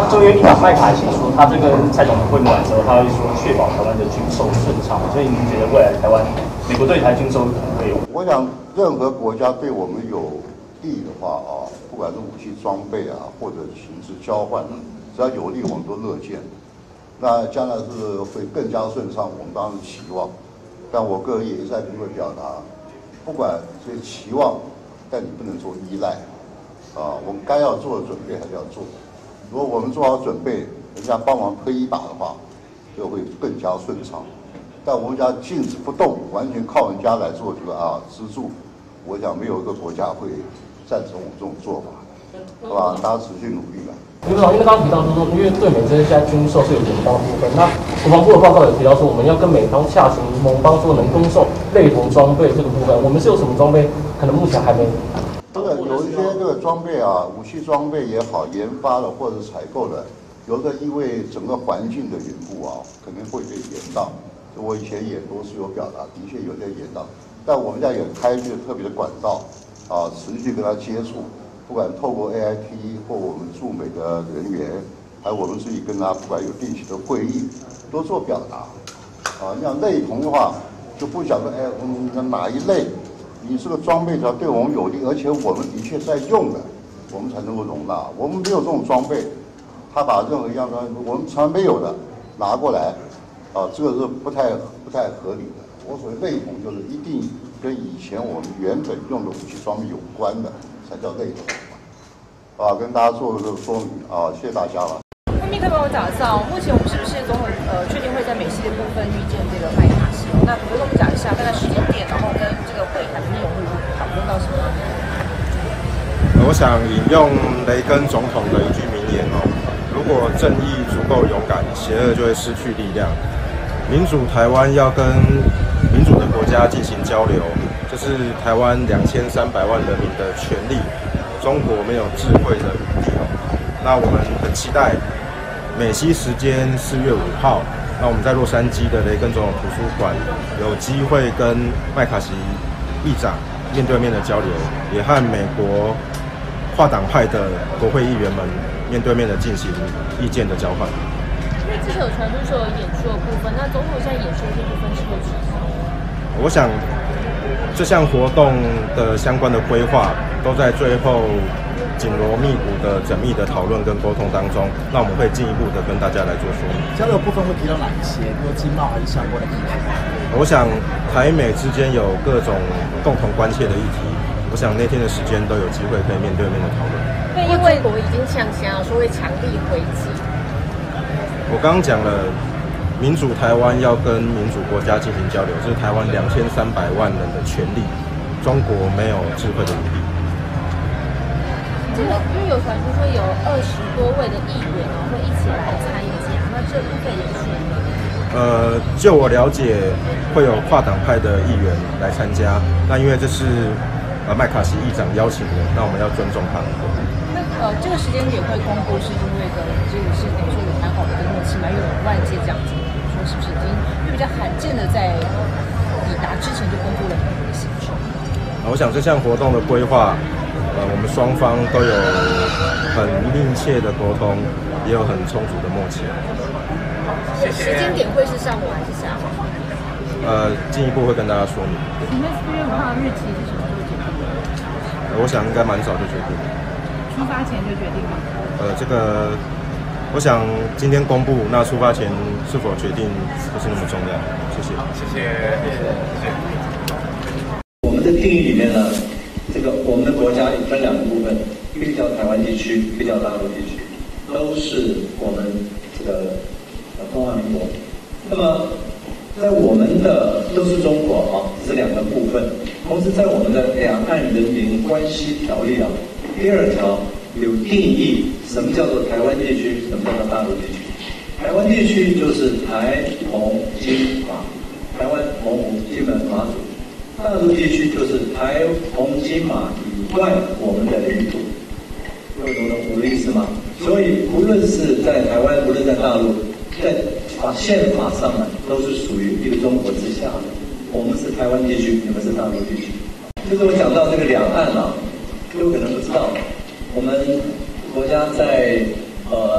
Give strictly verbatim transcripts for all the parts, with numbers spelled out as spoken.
那中原议长麦卡锡说，他这个蔡总统会晤完之后，他会说确保台湾的军售顺畅，所以您觉得未来台湾美国对台军售可能会有？ 我想，任何国家对我们有利的话啊，不管是武器装备啊，或者情资交换，只要有利，我们都乐见。那将来是会更加顺畅，我们当然期望。但我个人也在评论表达，不管这些期望，但你不能做依赖。啊，我们该要做的准备还是要做。如果我们做好准备，人家帮忙推一把的话，就会更加顺畅。但我们家静止不动，完全靠人家来做这个啊资助，我想没有一个国家会赞成我们这种做法，好吧？大家持续努力吧。 刘部长，因为刚刚提到就是说，因为对美之间现在军售是有联邦部分，那国防部的报告也提到说，我们要跟美方洽询盟邦说能供售类同装备这个部分，我们是有什么装备？可能目前还没。 这个有一些这个装备啊，武器装备也好，研发的或者采购的，有的因为整个环境的缘故啊，可能会被延宕。我以前也都是有表达，的确有些延宕，但我们现在也开辟了特别的管道啊，持续跟他接触，不管透过 A I T 或我们驻美的人员，还有我们自己跟他不管有定期的会议，都做表达啊。你像类同的话，就不晓得哎，嗯，哪一类？你这个装备只要对我们有利，而且我们的确在用的，我们才能够容纳。我们没有这种装备，他把任何一样装备我们从来没有的拿过来，啊，这个是不太不太合理的。我所谓类同，就是一定跟以前我们原本用的武器装备有关的，才叫类同。啊，跟大家做这个说明啊，谢谢大家了。 后面可以帮我讲一下，目前我们是不是综合呃确定会在美西的部分遇见这个麦卡锡？那可不可以跟我们讲一下大概时间点，然后跟这个会谈的内容会讨论到什么？ 我想引用雷根总统的一句名言哦：如果正义足够勇敢，邪恶就会失去力量。民主台湾要跟民主的国家进行交流，这是台湾两千三百万人民的权利。中国没有智慧的余地哦。那我们很期待美西时间四月五号，那我们在洛杉矶的雷根总统图书馆有机会跟麦卡锡议长面对面的交流，也和美国跨党派的国会议员们面对面的进行意见的交换。 因为之前有传出说有演出的部分，那总统现在演出这部分是会取消？ 我想这项活动的相关的规划都在最后紧锣密鼓的缜密的讨论跟沟通当中，那我们会进一步的跟大家来做说明。 交流部分会提到哪一些？比如经贸还是相关的议题？ 我想台美之间有各种共同关切的议题，我想那天的时间都有机会可以面对面的讨论。 对，因为国已经向想说会强力回击。 我刚刚讲了，民主台湾要跟民主国家进行交流，这是台湾两千三百万人的权利。中国没有智慧的余地。 这个因为有传出说有二十多位的议员哦会一起来参加，那这部分也是。 呃，就我了解，会有跨党派的议员来参加。那因为这是呃麦卡锡议长邀请的，那我们要尊重他。 那呃这个时间点会公布，是因为的这个是等于说有蛮好的默契嘛，又有万届这样子，说是不是已经比较罕见的在抵达之前就公布了很多的行程？ 我想这项活动的规划，呃，我们双方都有很密切的沟通，也有很充足的默契。 谢谢。时间点会是上午还是下午？ 呃，进一步会跟大家说明。 请问四月五号日期是什么时候决定的？ 呃，我想应该蛮早就决定了。 出发前就决定了？ 呃，这个，我想今天公布，那出发前是否决定不是那么重要。谢谢。 谢谢，谢谢，谢谢。我们的定义里面呢，这个我们的国家也分两个部分，一个叫台湾地区，一个叫大陆地区，都是我们这个呃中华民国。那么在我们的都是中国啊，这两个部分。同时在我们的两岸人民关系条例啊，第二条有定义什么叫做台湾地区，什么叫做大陆地区。台湾地区就是台、澎、金、马，台湾、澎湖、金门、马祖。大陆地区就是台、澎、金、马以外我们的领土，各位懂懂我的意思吗？所以无论是在台湾，无论在大陆，在法宪法上呢，都是属于一个中国之下的。我们是台湾地区，你们是大陆地区。就是我讲到这个两岸啊，各位可能不知道，我们国家在呃一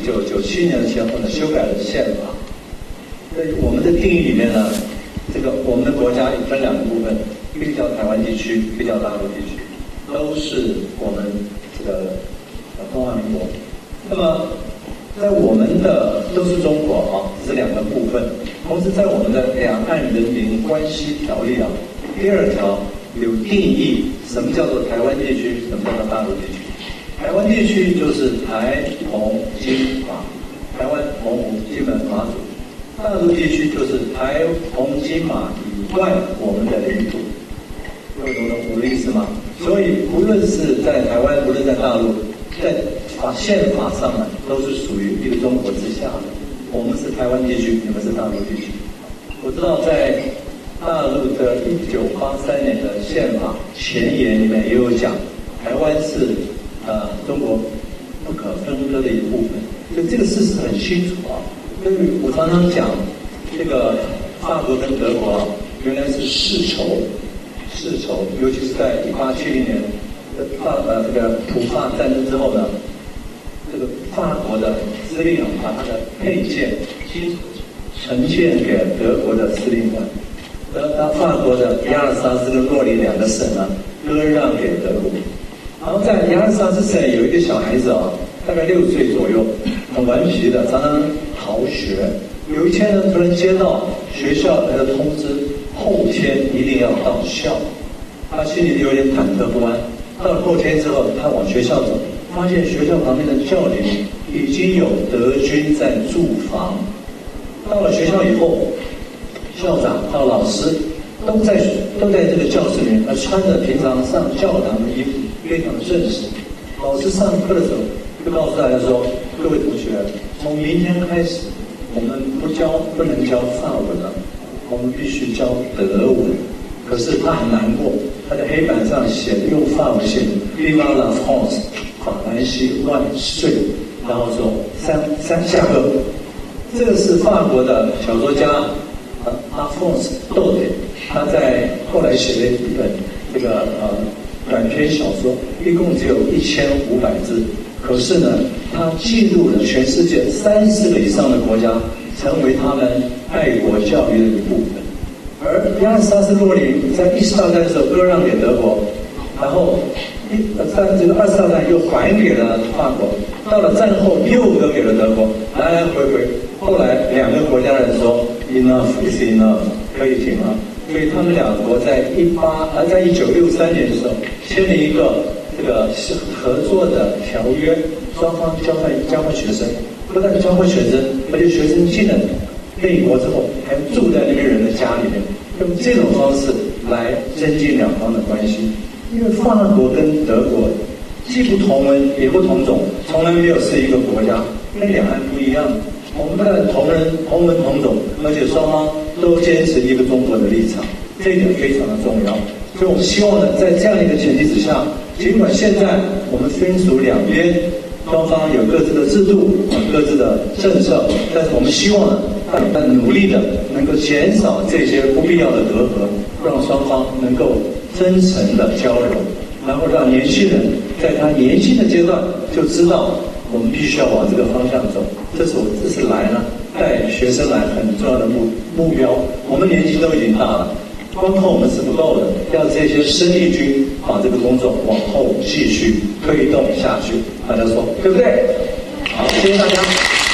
九九七年的前后呢，修改了宪法。在我们的定义里面呢，这个我们的国家也分两个部分，一个叫台湾地区，一个叫大陆地区，都是我们这个中华民国。那么在我们的都是中国啊，这是两个部分。同时在我们的两岸人民关系条例啊，第二条有定义什么叫做台湾地区，什么叫做大陆地区。台湾地区就是台澎金马，台湾、澎湖、金门、马祖。大陆地区就是台澎金马以外我们的领土。各位懂懂我的意思吗？所以无论是在台湾，无论在大陆，在法宪法上呢，都是属于一个中国之下的。我们是台湾地区，你们是大陆地区。我知道在大陆的一九八三年的宪法前言里面也有讲，台湾是呃中国不可分割的一部分，所以这个事实很清楚啊。所以我常常讲，这个法国跟德国啊，原来是世仇，世仇，尤其是在一八七零年的法呃这个普法战争之后呢，这个法国的司令啊，把他的配件呈现给德国的司令官，而他法国的亚尔萨斯跟洛林两个省呢，割让给德国。然后在亚尔萨斯省有一个小孩子啊，大概六岁左右，很顽皮的，常常逃学。有一天呢，突然接到学校来的通知，后天一定要到校。他心里有点忐忑不安。到了后天之后，他往学校走，发现学校旁边的教林已经有德军在驻防。到了学校以后，校长到老师都在都在这个教室里面，他穿着平常上教堂的衣服，非常正式。老师上课的时候就告诉大家说：“各位同学，从明天开始，我们不教不能教法文了，我们必须教德文。”可是他很难过，他在黑板上写用法文写 “Vive la France”， 法兰西万岁，然后说三三下课。这个是法国的小说家呃阿丰斯·窦德，他在后来写了一本这个呃短篇小说，一共只有一千五百字。可是呢，他记录了全世界三十个以上的国家，成为他们爱国教育的一部分。而亚尔萨斯洛林在一次大战的时候割让给德国，然后一在这个二次大战又还给了法国，到了战后又割给了德国，来来回回。后来两个国家的人说 enough is enough， 可以停了。所以他们两国在一八呃在一九六三年的时候签了一个这个合作的条约，双方交换交换学生，不但交换学生，而且学生进了美国之后还住在那边人的家里面，用这种方式来增进两方的关系。因为法国跟德国既不同文也不同种，从来没有是一个国家，跟两岸不一样。我们不但同人同文同种，而且双方都坚持一个中国的立场，这一点非常的重要。所以我们希望呢，在这样一个前提之下，尽管现在我们分属两边，双方有各自的制度、各自的政策，但是我们希望呢，大家努力的能够减少这些不必要的隔阂，让双方能够真诚的交流，然后让年轻人在他年轻的阶段就知道我们必须要往这个方向走。这是我这次来呢带学生来很重要的目目标。我们年纪都已经大了，光靠我们是不够的，要这些生力军把这个工作往后继续推动下去。大家说对不对？好，谢谢大家。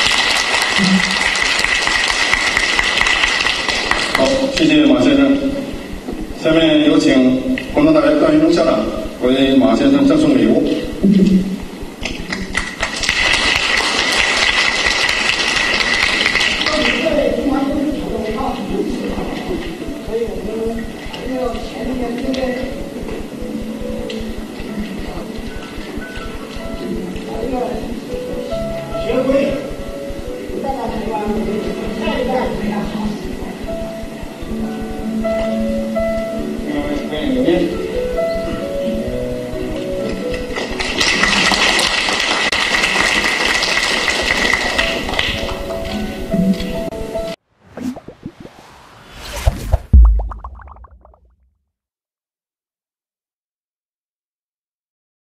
好，谢谢马先生。下面有请广东大学段云中校长为马先生赠送礼物。 学会